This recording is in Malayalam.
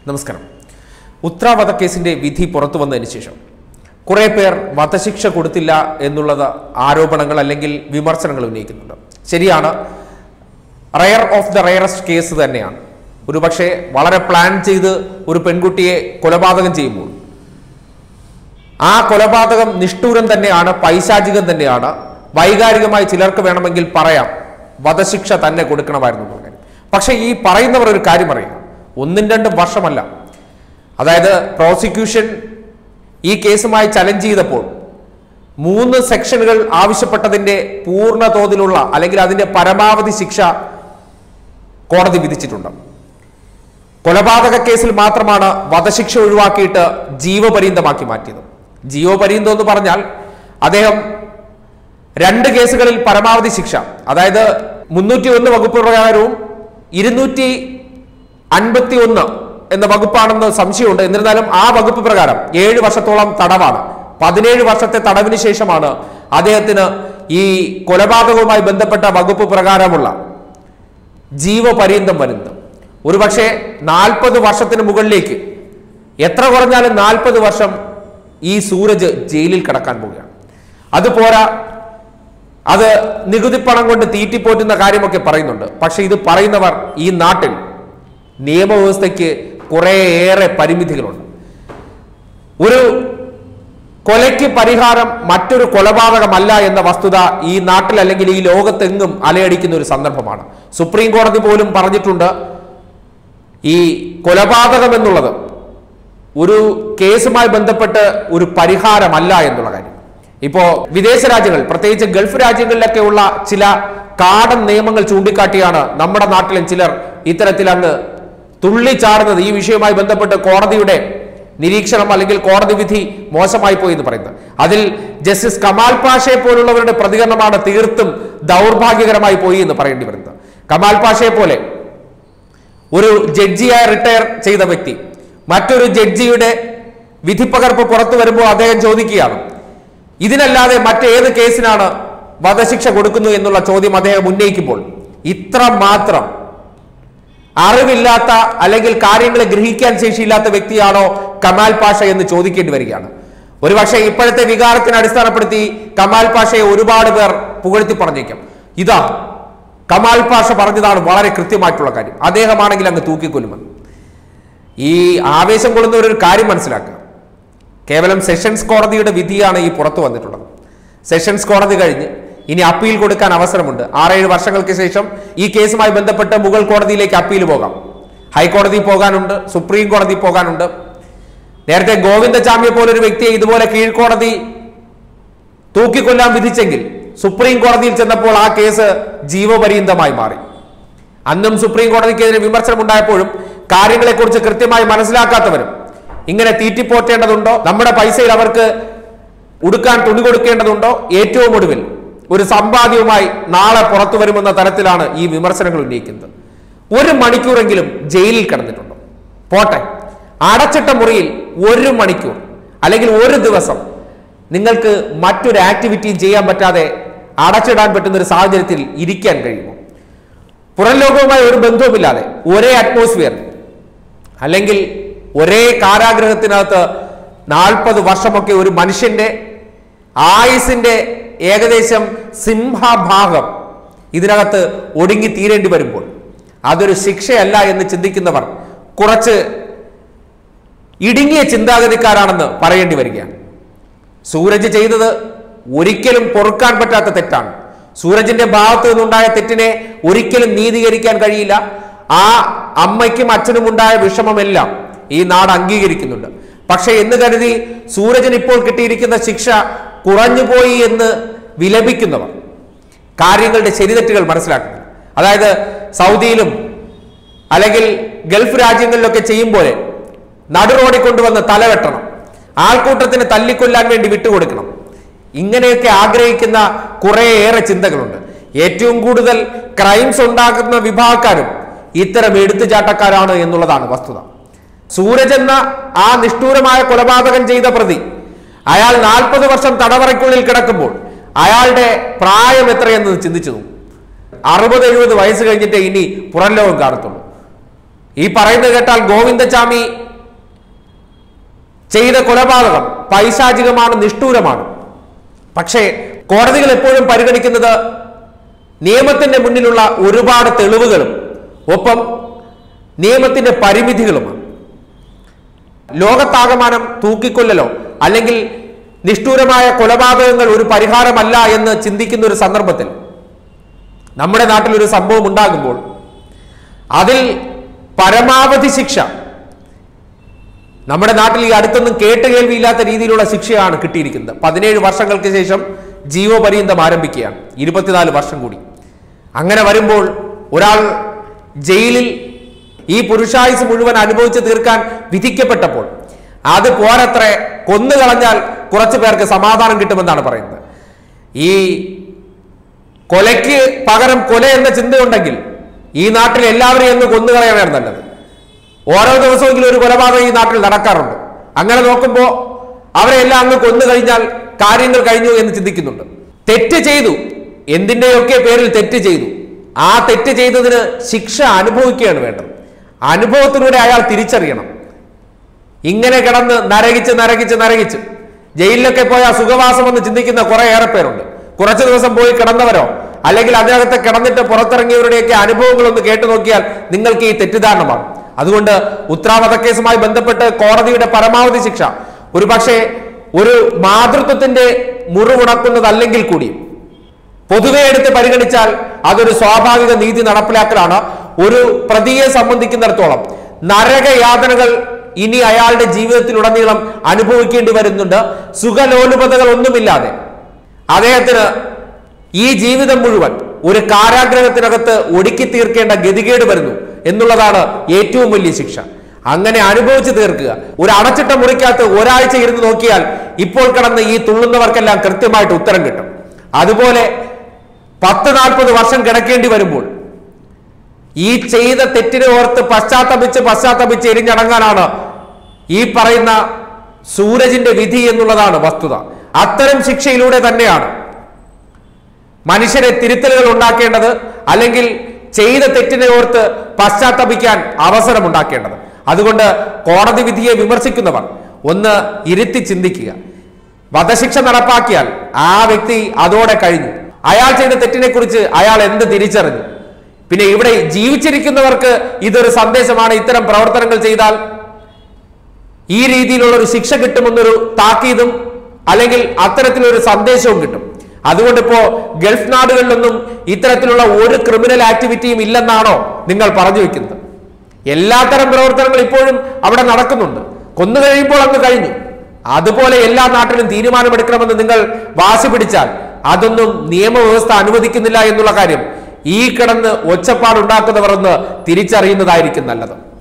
നമസ്കാരം. ഉത്ര വധക്കേസിന്റെ വിധി പുറത്തു വന്നതിന് ശേഷം കുറെ പേർ വധശിക്ഷ കൊടുത്തില്ല എന്നുള്ളത് ആരോപണങ്ങൾ അല്ലെങ്കിൽ വിമർശനങ്ങൾ ഉന്നയിക്കുന്നുണ്ട്. ശരിയാണ്, rare of the rarest case തന്നെയാണ്. ഒരുപക്ഷെ വളരെ പ്ലാൻ ചെയ്ത് ഒരു പെൺകുട്ടിയെ കൊലപാതകം ചെയ്യുമ്പോൾ ആ കൊലപാതകം നിഷ്ഠൂരം തന്നെയാണ്, പൈശാചികം തന്നെയാണ്. വൈകാരികമായി ചിലർക്ക് വേണമെങ്കിൽ പറയാം വധശിക്ഷ തന്നെ കൊടുക്കണമായിരുന്നു. പക്ഷെ ഈ പറയുന്നവർ ഒരു കാര്യം അറിയാം, 1-2 വർഷമല്ല. അതായത് പ്രോസിക്യൂഷൻ ഈ കേസുമായി ചലഞ്ച് ചെയ്തപ്പോൾ 3 സെക്ഷനുകൾ ആവശ്യപ്പെട്ടതിന്റെ പൂർണ്ണ തോതിലുള്ള അല്ലെങ്കിൽ അതിന്റെ പരമാവധി ശിക്ഷ കോടതി വിധിച്ചിട്ടുണ്ട്. കൊലപാതക കേസിൽ മാത്രമാണ് വധശിക്ഷ ഒഴിവാക്കിയിട്ട് ജീവപര്യന്തമാക്കി മാറ്റിയത്. ജീവപര്യന്തം എന്ന് പറഞ്ഞാൽ അദ്ദേഹം 2 കേസുകളിൽ പരമാവധി ശിക്ഷ, അതായത് 301 വകുപ്പ് പ്രകാരവും 251 എന്ന വകുപ്പാണെന്ന് സംശയമുണ്ട്. എന്നിരുന്നാലും ആ വകുപ്പ് പ്രകാരം 7 വർഷത്തോളം തടവാണ്. 17 വർഷത്തെ തടവിന് ശേഷമാണ് അദ്ദേഹത്തിന് ഈ കൊലപാതകവുമായി ബന്ധപ്പെട്ട വകുപ്പ് പ്രകാരമുള്ള ജീവപര്യന്തം വരുന്നത്. ഒരുപക്ഷെ 40 വർഷത്തിന് മുകളിലേക്ക്, എത്ര കുറഞ്ഞാലും 40 വർഷം ഈ സൂരജ് ജയിലിൽ കിടക്കാൻ പോവുകയാണ്. അതുപോരാ, അത് നികുതി പണം കൊണ്ട് തീറ്റിപ്പോറ്റുന്ന കാര്യമൊക്കെ പറയുന്നുണ്ട്. പക്ഷെ ഇത് പറയുന്നവർ ഈ നാട്ടിൽ നിയമവ്യവസ്ഥയ്ക്ക് കുറേയേറെ പരിമിതികളുണ്ട്. ഒരു കൊലയ്ക്ക് പരിഹാരം മറ്റൊരു കൊലപാതകമല്ല എന്ന വസ്തുത ഈ നാട്ടിൽ അല്ലെങ്കിൽ ഈ ലോകത്തെങ്ങും അലയടിക്കുന്ന ഒരു സന്ദർഭമാണ്. സുപ്രീം കോടതി പോലും പറഞ്ഞിട്ടുണ്ട്, ഈ കൊലപാതകം എന്നുള്ളത് ഒരു കേസുമായി ബന്ധപ്പെട്ട് ഒരു പരിഹാരമല്ല എന്നുള്ള കാര്യം. ഇപ്പോ വിദേശ രാജ്യങ്ങൾ, പ്രത്യേകിച്ച് ഗൾഫ് രാജ്യങ്ങളിലൊക്കെ ഉള്ള ചില കാടൻ നിയമങ്ങൾ ചൂണ്ടിക്കാട്ടിയാണ് നമ്മുടെ നാട്ടിലും ചിലർ ഇത്തരത്തിൽ അങ്ങ് തുള്ളിച്ചാടുന്നത്. ഈ വിഷയവുമായി ബന്ധപ്പെട്ട് കോടതിയുടെ നിരീക്ഷണം അല്ലെങ്കിൽ കോടതി വിധി മോശമായി പോയി എന്ന് പറയുന്നത്. അതിൽ ജസ്റ്റിസ് കമാൽ പാഷയെ പോലുള്ളവരുടെ പ്രതികരണമാണ് തീർത്തും ദൗർഭാഗ്യകരമായി പോയി എന്ന് പറയേണ്ടി വരുന്നത്. കമാൽ പാഷയെ പോലെ ഒരു ജഡ്ജിയായി റിട്ടയർ ചെയ്ത വ്യക്തി മറ്റൊരു ജഡ്ജിയുടെ വിധിപ്പകർപ്പ് പുറത്തു വരുമ്പോൾ അദ്ദേഹം ചോദിക്കുകയാണ്, ഇതിനല്ലാതെ മറ്റേത് കേസിനാണ് വധശിക്ഷ കൊടുക്കുന്നു എന്നുള്ള ചോദ്യം അദ്ദേഹം ഉന്നയിക്കുമ്പോൾ ഇത്രമാത്രം അറിവില്ലാത്ത അല്ലെങ്കിൽ കാര്യങ്ങളെ ഗ്രഹിക്കാൻ ശേഷിയില്ലാത്ത വ്യക്തിയാണോ കമാൽ പാഷ എന്ന് ചോദിക്കേണ്ടി വരികയാണ്. ഒരുപക്ഷെ ഇപ്പോഴത്തെ വികാരത്തിന് അടിസ്ഥാനപ്പെടുത്തി കമാൽ പാഷയെ ഒരുപാട് പേർ പുകഴ്ത്തി പറഞ്ഞേക്കാം. ഇതാ കമാൽ പാഷ പറഞ്ഞതാണ് വളരെ കൃത്യമായിട്ടുള്ള കാര്യം, അദ്ദേഹമാണെങ്കിൽ അങ്ങ് തൂക്കിക്കൊല്ലുമെന്ന്. ഈ ആവേശം കൊള്ളുന്നവരൊരു കാര്യം മനസ്സിലാക്കുക, കേവലം സെഷൻസ് കോടതിയുടെ വിധിയാണ് ഈ പുറത്തു വന്നിട്ടുള്ളത്. സെഷൻസ് കോടതി കഴിഞ്ഞ് ഇനി അപ്പീൽ കൊടുക്കാൻ അവസരമുണ്ട്. 6-7 വർഷങ്ങൾക്ക് ശേഷം ഈ കേസുമായി ബന്ധപ്പെട്ട് മുകൾ കോടതിയിലേക്ക് അപ്പീൽ പോകാം. ഹൈക്കോടതി പോകാനുണ്ട്, സുപ്രീം കോടതി പോകാനുണ്ട്. നേരത്തെ ഗോവിന്ദചാമിയെ പോലൊരു വ്യക്തിയെ ഇതുപോലെ കീഴ്ക്കോടതി തൂക്കിക്കൊല്ലാൻ വിധിച്ചെങ്കിൽ സുപ്രീം കോടതിയിൽ ചെന്നപ്പോൾ ആ കേസ് ജീവപര്യന്തമായി മാറി. അന്നും സുപ്രീം കോടതിക്കെതിരെ വിമർശനം ഉണ്ടായപ്പോഴും കാര്യങ്ങളെക്കുറിച്ച് കൃത്യമായി മനസ്സിലാക്കാത്തവരും ഇങ്ങനെ തീറ്റിപ്പോറ്റേണ്ടതുണ്ടോ, നമ്മുടെ പൈസയിൽ അവർക്ക് ഉടുക്കാൻ തുണി കൊടുക്കേണ്ടതുണ്ടോ, ഏറ്റവും ഒടുവിൽ ഒരു സമ്പാദ്യവുമായി നാളെ പുറത്തു വരുമെന്ന തരത്തിലാണ് ഈ വിമർശനങ്ങൾ ഉന്നയിക്കുന്നത്. 1 മണിക്കൂറെങ്കിലും ജയിലിൽ കിടന്നിട്ടുണ്ടോ? പോട്ടെ, അടച്ചിട്ട മുറിയിൽ 1 മണിക്കൂർ അല്ലെങ്കിൽ 1 ദിവസം നിങ്ങൾക്ക് മറ്റൊരു ആക്ടിവിറ്റിയും ചെയ്യാൻ പറ്റാതെ അടച്ചിടാൻ പറ്റുന്ന ഒരു സാഹചര്യത്തിൽ ഇരിക്കാൻ കഴിയുമോ? പുറം ലോകവുമായി ഒരു ബന്ധവുമില്ലാതെ ഒരേ അറ്റ്മോസ്ഫിയർ അല്ലെങ്കിൽ ഒരേ കാരാഗ്രഹത്തിനകത്ത് 40 വർഷമൊക്കെ ഒരു മനുഷ്യന്റെ ആയുസിന്റെ ഏകദേശം സിംഹഭാഗം ഇതിനകത്ത് ഒടുങ്ങി തീരേണ്ടി വരുമ്പോൾ അതൊരു ശിക്ഷയല്ല എന്ന് ചിന്തിക്കുന്നവർ കുറച്ച് ഇടുങ്ങിയ ചിന്താഗതിക്കാരാണെന്ന് പറയേണ്ടി വരികയാണ്. സൂരജ് ചെയ്തത് ഒരിക്കലും പൊറുക്കാൻ പറ്റാത്ത തെറ്റാണ്. സൂരജിന്റെ ഭാഗത്തു നിന്നുണ്ടായ തെറ്റിനെ ഒരിക്കലും നീതീകരിക്കാൻ കഴിയില്ല. ആ അമ്മയ്ക്കും അച്ഛനും ഉണ്ടായ വിഷമമെല്ലാം ഈ നാട് അംഗീകരിക്കുന്നുണ്ട്. പക്ഷെ എന്ന് കരുതി സൂരജിന് ഇപ്പോൾ കിട്ടിയിരിക്കുന്ന ശിക്ഷ കുറഞ്ഞുപോയി എന്ന് വിലപിക്കുന്നവർ കാര്യങ്ങളുടെ ശരിതെറ്റുകൾ മനസ്സിലാക്കുന്നു. അതായത് സൗദിയിലും അല്ലെങ്കിൽ ഗൾഫ് രാജ്യങ്ങളിലൊക്കെ ചെയ്യുമ്പോൾ നടുറോടി കൊണ്ടുവന്ന് തലവെട്ടണം, ആൾക്കൂട്ടത്തിന് തല്ലിക്കൊല്ലാൻ വേണ്ടി വിട്ടുകൊടുക്കണം, ഇങ്ങനെയൊക്കെ ആഗ്രഹിക്കുന്ന കുറേയേറെ ചിന്തകളുണ്ട്. ഏറ്റവും കൂടുതൽ ക്രൈംസ് ഉണ്ടാക്കുന്ന വിഭാഗക്കാരും ഇത്തരം എടുത്തുചാട്ടക്കാരാണ് എന്നുള്ളതാണ് വസ്തുത. സൂരജ് എന്ന ആ നിഷ്ഠൂരമായ കൊലപാതകം ചെയ്ത പ്രതി അയാൾ 40 വർഷം തടവറയ്ക്കുള്ളിൽ കിടക്കുമ്പോൾ അയാളുടെ പ്രായം എത്രയെന്ന് ചിന്തിച്ചു നോക്കും. 60-70 വയസ്സ് കഴിഞ്ഞിട്ടേ ഇനി പുറം ലോകം കാണത്തുള്ളൂ. ഈ പറയുന്നത് കേട്ടാൽ ഗോവിന്ദചാമി ചെയ്ത കൊലപാതകം പൈശാചികമാണ്, നിഷ്ഠൂരമാണ്. പക്ഷേ കോടതികൾ എപ്പോഴും പരിഗണിക്കുന്നത് നിയമത്തിന്റെ മുന്നിലുള്ള ഒരുപാട് തെളിവുകളും ഒപ്പം നിയമത്തിന്റെ പരിമിതികളുമാണ്. ലോകത്താകമാനം തൂക്കിക്കൊല്ലലോ അല്ലെങ്കിൽ നിഷ്ഠൂരമായ കൊലപാതകങ്ങൾ ഒരു പരിഹാരമല്ല എന്ന് ചിന്തിക്കുന്ന ഒരു സന്ദർഭത്തിൽ നമ്മുടെ നാട്ടിൽ ഒരു സംഭവം ഉണ്ടാകുമ്പോൾ അതിൽ പരമാവധി ശിക്ഷ, നമ്മുടെ നാട്ടിൽ ഈ അടുത്തൊന്നും കേട്ടുകേൾവിയില്ലാത്ത രീതിയിലുള്ള ശിക്ഷയാണ് കിട്ടിയിരിക്കുന്നത്. 17 വർഷങ്ങൾക്ക് ശേഷം ജീവപര്യന്തം ആരംഭിക്കുകയാണ്, 24 വർഷം കൂടി. അങ്ങനെ വരുമ്പോൾ ഒരാൾ ജയിലിൽ ഈ പുരുഷായുസ് മുഴുവൻ അനുഭവിച്ച് തീർക്കാൻ വിധിക്കപ്പെട്ടപ്പോൾ അത് പോരത്രേ, കൊന്നുകളഞ്ഞാൽ കുറച്ചു പേർക്ക് സമാധാനം കിട്ടുമെന്നാണ് പറയുന്നത്. ഈ കൊലയ്ക്ക് പകരം കൊല എന്ന ചിന്തയുണ്ടെങ്കിൽ ഈ നാട്ടിൽ എല്ലാവരെയും എന്ന് കൊന്നുകളയാണ് നല്ലത്. ഓരോ ദിവസമെങ്കിലും ഒരു കൊലപാതകം ഈ നാട്ടിൽ നടക്കാറുണ്ട്. അങ്ങനെ നോക്കുമ്പോൾ അവരെല്ലാം അങ്ങ് കൊന്നു കഴിഞ്ഞാൽ കാര്യങ്ങൾ കഴിഞ്ഞു എന്ന് ചിന്തിക്കുന്നുണ്ട്. തെറ്റ് ചെയ്തു, എന്തിൻ്റെയൊക്കെ പേരിൽ തെറ്റ് ചെയ്തു, ആ തെറ്റ് ചെയ്തതിന് ശിക്ഷ അനുഭവിക്കുകയാണ് വേണ്ടത്. അനുഭവത്തിലൂടെ അയാൾ തിരിച്ചറിയണം. ഇങ്ങനെ കിടന്ന് നരകിച്ച് ജയിലിലൊക്കെ പോയ സുഖവാസം എന്ന് ചിന്തിക്കുന്ന കുറെ ഏറെ പേരുണ്ട്. കുറച്ചു ദിവസം പോയി കിടന്നവരോ അല്ലെങ്കിൽ അതിനകത്ത് കിടന്നിട്ട് പുറത്തിറങ്ങിയവരുടെയൊക്കെ അനുഭവങ്ങളൊന്ന് കേട്ടു നോക്കിയാൽ നിങ്ങൾക്ക് ഈ തെറ്റിദ്ധാരണമാണ്. അതുകൊണ്ട് ഉത്രാ വധക്കേസുമായി ബന്ധപ്പെട്ട് കോടതിയുടെ പരമാവധി ശിക്ഷ ഒരു പക്ഷേ ഒരു മാതൃത്വത്തിന്റെ മുറിവുണക്കുന്നതല്ലെങ്കിൽ കൂടി പൊതുവെ എടുത്ത് പരിഗണിച്ചാൽ അതൊരു സ്വാഭാവിക നീതി നടപ്പിലാക്കലാണ്. ഒരു പ്രതിയെ സംബന്ധിക്കുന്നിടത്തോളം നരകയാതനകൾ ഇനി അയാളുടെ ജീവിതത്തിലുടനീളം അനുഭവിക്കേണ്ടി വരുന്നുണ്ട്. സുഖലോലുപതകൾ ഒന്നുമില്ലാതെ അദ്ദേഹത്തിന് ഈ ജീവിതം മുഴുവൻ ഒരു കാരാഗ്രഹത്തിനകത്ത് ഒടുക്കി തീർക്കേണ്ട ഗതികേട് വരുന്നു എന്നുള്ളതാണ് ഏറ്റവും വലിയ ശിക്ഷ. അങ്ങനെ അനുഭവിച്ചു തീർക്കുക. ഒരു അടച്ചിട്ട മുറിക്കകത്ത് ഒരാഴ്ച ഇരുന്ന് നോക്കിയാൽ ഇപ്പോൾ കിടന്ന് ഈ തുള്ളുന്നവർക്കെല്ലാം കൃത്യമായിട്ട് ഉത്തരം കിട്ടും. അതുപോലെ 10-40 വർഷം കിടക്കേണ്ടി വരുമ്പോൾ ഈ ചെയ്ത തെറ്റിനെ ഓർത്ത് പശ്ചാത്തപിച്ച് എരിഞ്ഞടങ്ങാനാണ് ഈ പറയുന്ന സൂരജിന്റെ വിധി എന്നുള്ളതാണ് വസ്തുത. അത്തരം ശിക്ഷയിലൂടെ തന്നെയാണ് മനുഷ്യരെ തിരുത്തലുകൾ ഉണ്ടാക്കേണ്ടത്, അല്ലെങ്കിൽ ചെയ്ത തെറ്റിനെ ഓർത്ത് പശ്ചാത്തപിക്കാൻ അവസരമുണ്ടാക്കേണ്ടത്. അതുകൊണ്ട് കോടതി വിധിയെ വിമർശിക്കുന്നവർ ഒന്ന് ഇരുത്തി ചിന്തിക്കുക. വധശിക്ഷ നടപ്പാക്കിയാൽ ആ വ്യക്തി അതോടെ കഴിഞ്ഞു. അയാൾ ചെയ്ത തെറ്റിനെ കുറിച്ച് അയാൾ എന്ത് തിരിച്ചറിഞ്ഞു? പിന്നെ ഇവിടെ ജീവിച്ചിരിക്കുന്നവർക്ക് ഇതൊരു സന്ദേശമാണ്. ഇത്തരം പ്രവർത്തനങ്ങൾ ചെയ്താൽ ഈ രീതിയിലുള്ള ഒരു ശിക്ഷ കിട്ടുമെന്നൊരു താക്കീതും അല്ലെങ്കിൽ അത്തരത്തിലൊരു സന്ദേശവും കിട്ടും. അതുകൊണ്ട് ഇപ്പോ ഗൾഫ് നാടുകളിലൊന്നും ഇത്തരത്തിലുള്ള ഒരു ക്രിമിനൽ ആക്ടിവിറ്റിയും ഇല്ലെന്നാണോ നിങ്ങൾ പറഞ്ഞു വെക്കുന്നത്? എല്ലാത്തരം പ്രവർത്തനങ്ങൾ ഇപ്പോഴും അവിടെ നടക്കുന്നുണ്ട്. കൊന്നു കഴിയുമ്പോൾ അങ്ങ് കഴിഞ്ഞു. അതുപോലെ എല്ലാ നാട്ടിലും തീരുമാനമെടുക്കണമെന്ന് നിങ്ങൾ വാശി പിടിച്ചാൽ അതൊന്നും നിയമവ്യവസ്ഥ അനുവദിക്കുന്നില്ല എന്നുള്ള കാര്യം ഈ കിടന്ന് ഒച്ചപ്പാടുണ്ടാക്കുന്നവർ ഒന്ന് തിരിച്ചറിയുന്നതായിരിക്കും നല്ലത്.